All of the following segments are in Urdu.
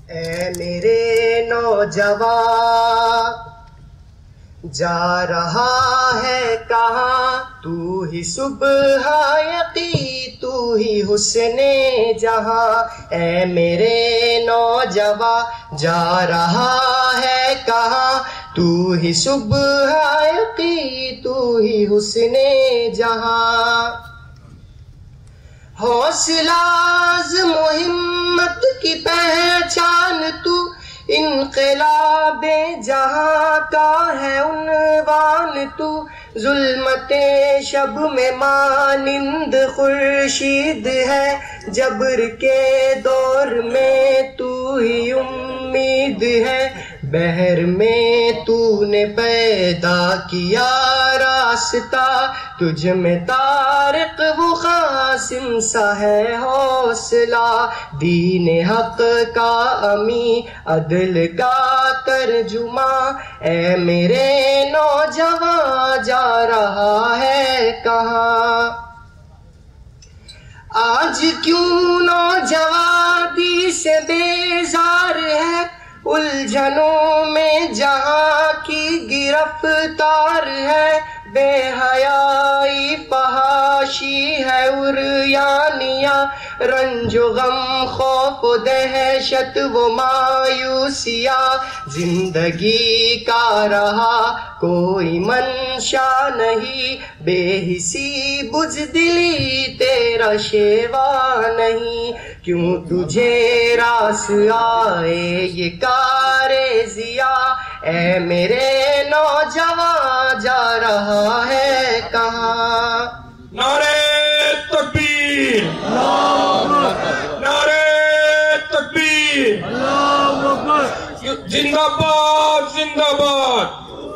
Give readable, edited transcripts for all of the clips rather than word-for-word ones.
اے میرے نوجوان جا رہا ہے کہاں، تو ہی صبح یقی، تو ہی حسن جہاں. اے میرے نوجوان جا رہا ہے کہاں، تو ہی صبح یقی، تو ہی حسن جہاں. حوصلہ عزم و ہمت کی پہچان تو، انقلاب جہاں کا ہے عنوان تو. ظلمت شب میں مانند خورشید ہے، جبر کے دور میں تو ہی امید ہے. بحر میں تو نے پیدا کیا راستہ، تجھ میں طارق و قاسم سا ہے حوصلہ. دین حق کا امی، عدل کا ترجمہ، اے میرے نوجوان جا رہا ہے کہاں. آج کیوں نوجوانی سے بیزار ہے، الجھنوں میں جہاں کی گرفتار ہے. بے حیائی فحاشی ہے عریانیاں، رنج و غم خوف و دہشت و مایوسیاں. زندگی کا رہا کوئی منشا نہیں، بے حسی بزدلی تیرا شیوا نہیں. کیوں تجھے راس آئے یہ کار ضیا، اے میرے نوجوان جا رہا ہے کہاں. نعرہ تکبیر، نعرہ تکبیر، زندہ باد زندہ باد،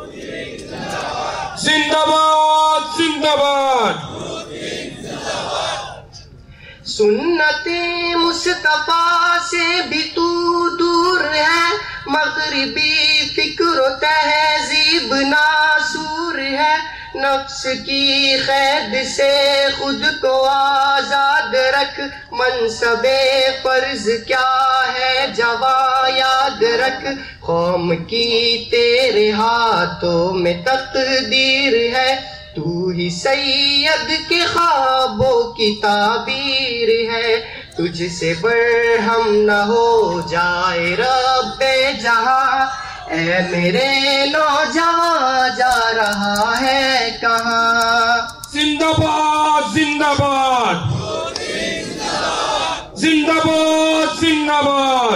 زندہ باد زندہ باد. سنت مصطفیٰ سے بھی تو دور ہے، مغربی فکر و تہذیب ناسور ہے. نفس کی قید سے خود کو آزاد رکھ، منصب فرض کیا ہے جواں یاد رکھ. قوم کی تیرے ہاتھوں میں تقدیر ہے، تو ہی سید کے خوابوں کی تعبیر ہے. تجھ سے برہم نہ ہو جائے رب جہاں، اے میرے نوجوان جا رہا ہے کہاں. زندہ باد زندہ باد، زندہ باد زندہ باد.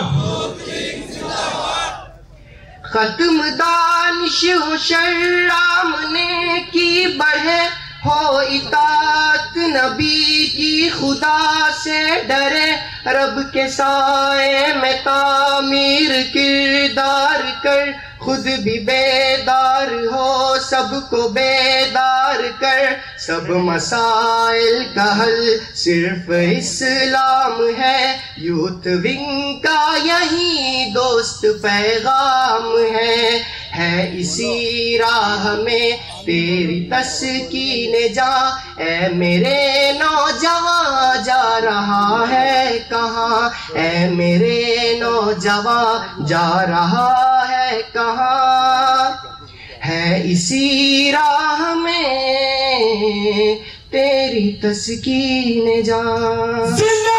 ختم دانش ہو شرام نے کی بڑھے، ہو اطاعت نبی کی خدا سے ڈرے. رب کے سائے میں تعمیر کردار کر، خود بھی بیدار ہو سب کو بیدار کر. سب مسائل کا حل صرف اسلام ہے، یوتھ ونگ کا یہی دوست پیغام ہے. اسی راہ میں تیری تسکین جاں، اے میرے نوجوان جا رہا ہے کہاں. اے میرے نوجوان جا رہا ہے کہاں. ہے اسی راہ میں تیری تسکین جاں.